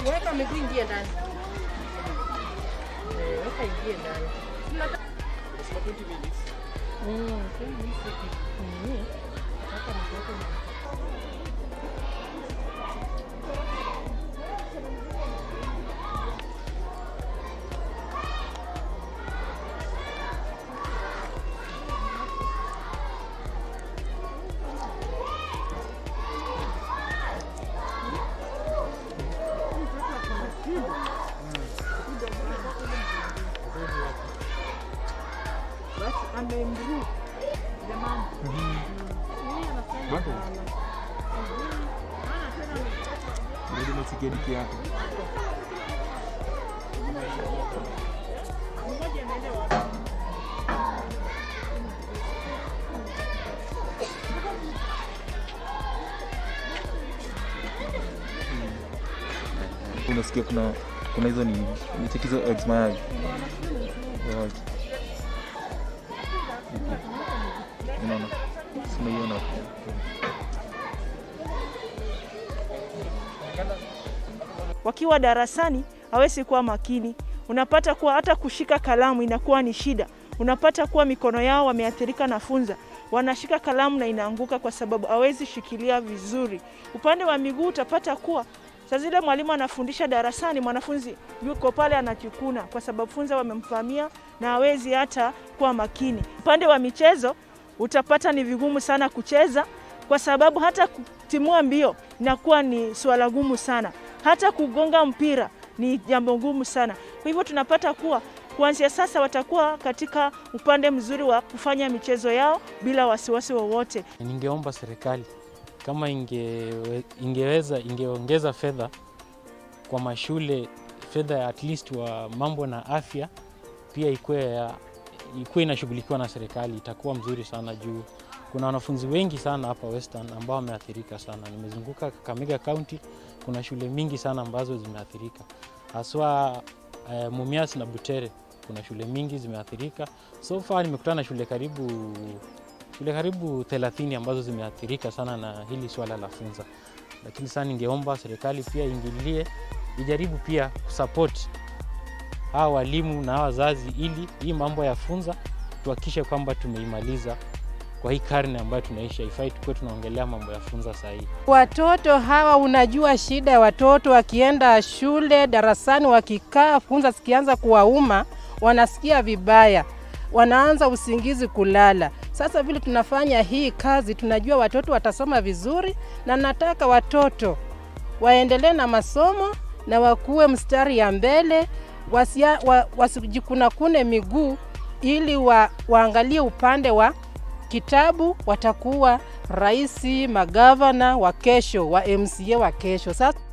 Weka miguu ingie ndani. Weka ingie ndani. It's 20 minutes. 20 minutes. Hapa mtoto. Amemru jamaa. Bado. Ndio nimesikedi yako. Mmoja anaenda wapi? Unasikia kuna hizo ni chikizo eggs mayai. Unaona? Simeiona. Wakiwa darasani hawezi kuwa makini. Unapata kuwa hata kushika kalamu inakuwa ni shida. Unapata kuwa mikono yao wameathirika na funza. Wanashika kalamu na inaanguka kwa sababu hawezi shikilia vizuri. Upande wa miguu utapata kuwa saa zile mwalimu anafundisha darasani, mwanafunzi yuko pale anachukuna kwa sababu funza wamemfamia na hawezi hata kuwa makini. Upande wa michezo utapata ni vigumu sana kucheza kwa sababu hata kutimua mbio inakuwa ni swala gumu sana. Hata kugonga mpira ni jambo gumu sana. Kwa hivyo tunapata kuwa kuanzia sasa watakuwa katika upande mzuri wa kufanya michezo yao bila wasiwasi wowote. Ningeomba serikali kama ingeongeza fedha kwa mashule, fedha at least wa mambo na afya pia ikuwe inashughulikiwa na serikali, itakuwa mzuri sana juu kuna wanafunzi wengi sana hapa Western ambao wameathirika sana. Nimezunguka Kakamega County, kuna shule mingi sana ambazo zimeathirika. Haswa Mumias na Butere kuna shule mingi zimeathirika. So far nimekutana na shule karibu 30 ambazo zimeathirika sana na hili swala la funza. Lakini sana ningeomba serikali pia ingilie, ijaribu pia kusupport hawa walimu na hawa wazazi ili hii mambo ya funza tuhakikishe kwamba tumeimaliza kwa hii karne ambayo tunaishi. Haifai tukuwe tunaongelea mambo ya funza saa hii. Watoto hawa, unajua shida, watoto wakienda shule darasani wakikaa funza zikianza kuwauma wanasikia vibaya, wanaanza usingizi kulala. Sasa vile tunafanya hii kazi tunajua watoto watasoma vizuri, na nataka watoto waendelee na masomo na wakuwe mstari ya mbele, wasijikune miguu, ili waangalie upande wa kitabu, watakuwa raisi, magavana wa kesho, wa MCA wa kesho. Sasa